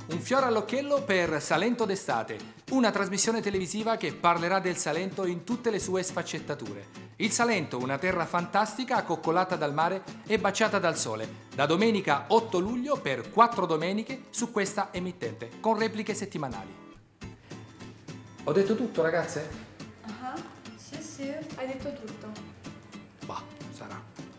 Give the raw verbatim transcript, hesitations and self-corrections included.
Un fiore all'occhiello per Salento d'estate, una trasmissione televisiva che parlerà del Salento in tutte le sue sfaccettature. Il Salento, una terra fantastica accoccolata dal mare e baciata dal sole. Da domenica otto luglio per quattro domeniche su questa emittente, con repliche settimanali. Ho detto tutto, ragazze? Ah, sì, sì, hai detto tutto. Bah, sarà.